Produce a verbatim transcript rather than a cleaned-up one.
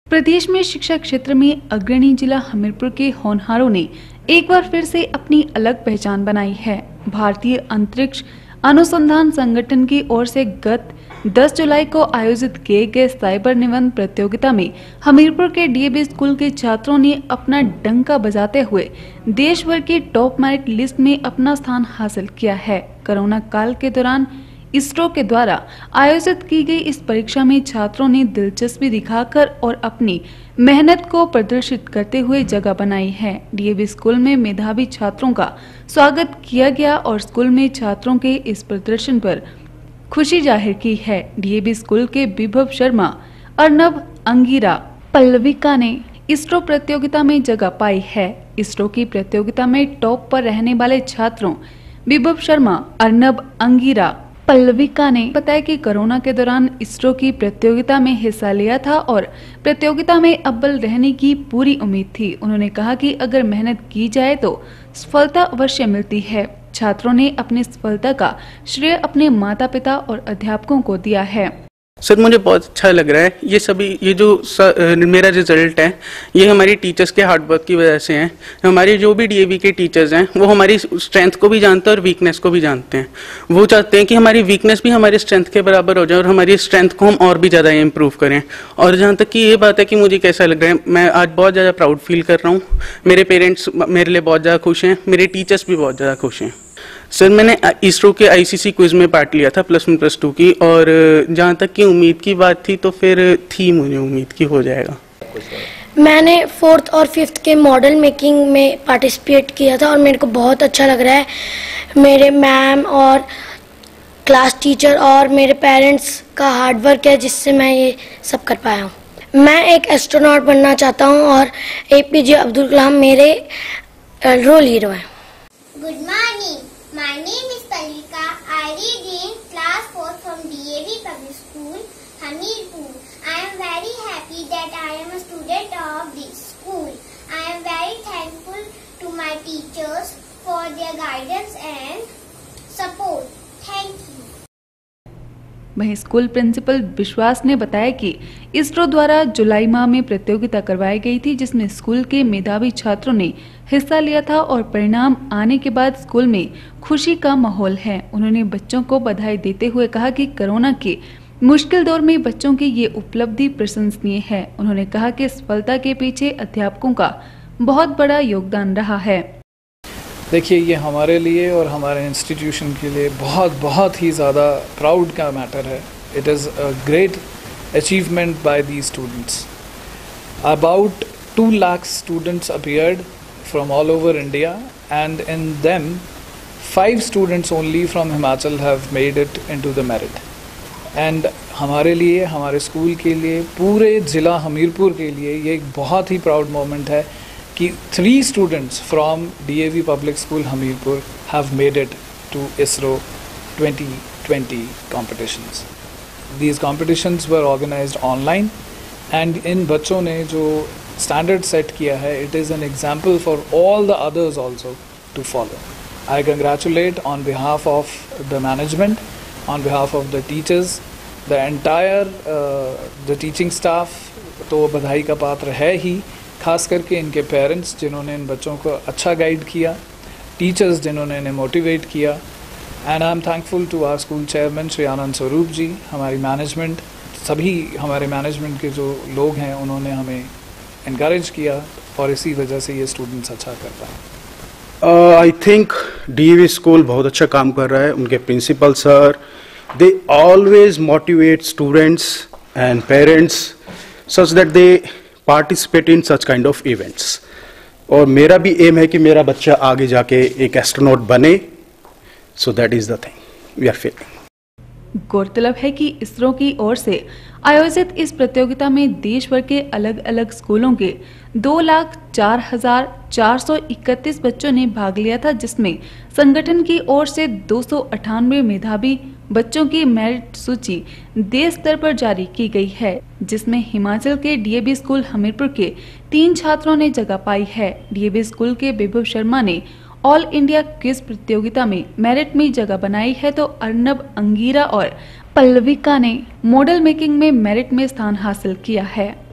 प्रदेश में शिक्षा क्षेत्र में अग्रणी जिला हमीरपुर के होनहारों ने एक बार फिर से अपनी अलग पहचान बनाई है। भारतीय अंतरिक्ष अनुसंधान संगठन की ओर से गत दस जुलाई को आयोजित किए गए साइबर निबंध प्रतियोगिता में हमीरपुर के डीएवी स्कूल के छात्रों ने अपना डंका बजाते हुए देश भर की टॉप मेरिट लिस्ट में अपना स्थान हासिल किया है। कोरोना काल के दौरान इसरो के द्वारा आयोजित की गई इस परीक्षा में छात्रों ने दिलचस्पी दिखाकर और अपनी मेहनत को प्रदर्शित करते हुए जगह बनाई है। डीएवी स्कूल में मेधावी छात्रों का स्वागत किया गया और स्कूल में छात्रों के इस प्रदर्शन पर खुशी जाहिर की है। डीएवी स्कूल के विभव शर्मा, अर्नब अंगीरा, पल्लविका ने इसरो प्रतियोगिता में जगह पाई है। इसरो की प्रतियोगिता में टॉप पर रहने वाले छात्रों विभव शर्मा, अर्नब अंगीरा, पल्लविका ने बताया कि कोरोना के दौरान इसरो की प्रतियोगिता में हिस्सा लिया था और प्रतियोगिता में अव्वल रहने की पूरी उम्मीद थी। उन्होंने कहा कि अगर मेहनत की जाए तो सफलता अवश्य मिलती है। छात्रों ने अपनी सफलता का श्रेय अपने माता पिता और अध्यापकों को दिया है। सर, मुझे बहुत अच्छा लग रहा है। ये सभी ये जो सर, मेरा रिजल्ट है ये हमारी टीचर्स के हार्ड वर्क की वजह से है। हमारे जो भी डीएवी के टीचर्स हैं वो हमारी स्ट्रेंथ को भी जानते हैं और वीकनेस को भी जानते हैं। वो चाहते हैं कि हमारी वीकनेस भी हमारी स्ट्रेंथ के बराबर हो जाए और हमारी स्ट्रेंथ को हम और भी ज़्यादा इम्प्रूव करें। और जहाँ तक कि ये बात है कि मुझे कैसा लग रहा है, मैं आज बहुत ज़्यादा प्राउड फील कर रहा हूँ। मेरे पेरेंट्स मेरे लिए बहुत ज़्यादा खुश हैं, मेरे टीचर्स भी बहुत ज़्यादा खुश हैं। सर, मैंने इसरो के आईसीसी क्विज में पार्ट लिया था प्लस वन प्लस टू की, और जहाँ तक कि उम्मीद की बात थी तो फिर थी मुझे उम्मीद की हो जाएगा। मैंने फोर्थ और फिफ्थ के मॉडल मेकिंग में पार्टिसिपेट किया था और मेरे को बहुत अच्छा लग रहा है। मेरे मैम और क्लास टीचर और मेरे पेरेंट्स का हार्ड वर्क है जिससे मैं ये सब कर पाया हूँ। मैं एक एस्ट्रोनॉट बनना चाहता हूँ और एपीजे अब्दुल कलाम मेरे रोल हीरो हैं। Good morning. My name is Pallika. I read in class four from D A V Public School, Hamirpur. I am very happy that I am a student of this school. I am very thankful to my teachers for their guidance and support. Thank you. वहीं school principal Vishwas ने बताया कि इसरो द्वारा जुलाई माह में प्रतियोगिता करवाई गई थी जिसमें स्कूल के मेधावी छात्रों ने हिस्सा लिया था और परिणाम आने के बाद स्कूल में खुशी का माहौल है। उन्होंने बच्चों को बधाई देते हुए कहा कि कोरोना के मुश्किल दौर में बच्चों की ये उपलब्धि प्रशंसनीय है। उन्होंने कहा कि सफलता के पीछे अध्यापकों का बहुत बड़ा योगदान रहा है। देखिए, ये हमारे लिए और हमारे इंस्टीट्यूशन के लिए बहुत बहुत ही ज़्यादा प्राउड का मैटर है। It is a great achievement by the students. About two lakh students appeared from all over India and in them five students only from Himachal have made it into the merit. And हमारे लिए, हमारे school के लिए, पूरे ज़िला हमीरपुर के लिए ये एक बहुत ही प्राउड मोमेंट है कि three students from D A V Public School Hamirpur have made it to ISRO twenty twenty competitions. These competitions were organized online and in बच्चों ने जो standard set किया है, it is an example for all the others also to follow. I congratulate on behalf of the management, on behalf of the teachers, the entire uh, the teaching staff तो बधाई का पात्र है ही, खास करके इनके पेरेंट्स जिन्होंने इन बच्चों को अच्छा गाइड किया, टीचर्स जिन्होंने इन्हें मोटिवेट किया। And I am thankful to our school chairman Shri Anand Swaroop ji, हमारी मैनेजमेंट, सभी हमारे मैनेजमेंट के जो लोग हैं उन्होंने हमें इनकरेज किया और इसी वजह से ये स्टूडेंट्स अच्छा कर पाए। आई थिंक डीएवी स्कूल बहुत अच्छा काम कर रहा है। उनके principal sir, they always motivate students and parents such that they participate in such kind of events. और मेरा भी एम है कि मेरा बच्चा आगे जाके एक एस्ट्रोनॉट बने। So that is the thing we are feeling. गौरतलब है कि इसरो की ओर से आयोजित इस प्रतियोगिता में देश भर के अलग अलग स्कूलों के दो लाख चार हजार चार सौ इकतीस बच्चों ने भाग लिया था, जिसमें संगठन की ओर से दो सौ अठानवे मेधावी बच्चों की मेरिट सूची देश स्तर पर जारी की गई है, जिसमें हिमाचल के डीएवी स्कूल हमीरपुर के तीन छात्रों ने जगह पाई है। डीएवी स्कूल के विभव शर्मा ने ऑल इंडिया क्विज प्रतियोगिता में मेरिट में जगह बनाई है, तो अर्नब अंगीरा और पल्लविका ने मॉडल मेकिंग में मेरिट में स्थान हासिल किया है।